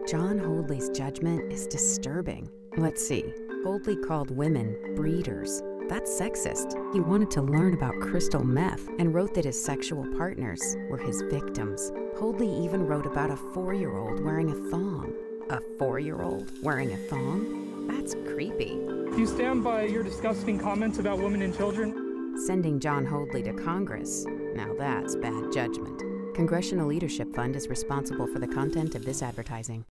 Jon Hoadley's judgment is disturbing. Let's see. Hoadley called women breeders. That's sexist. He wanted to learn about crystal meth and wrote that his sexual partners were his victims. Hoadley even wrote about a 4-year-old wearing a thong. A 4-year-old wearing a thong? That's creepy. Do you stand by your disgusting comments about women and children? Sending Jon Hoadley to Congress. Now that's bad judgment. Congressional Leadership Fund is responsible for the content of this advertising.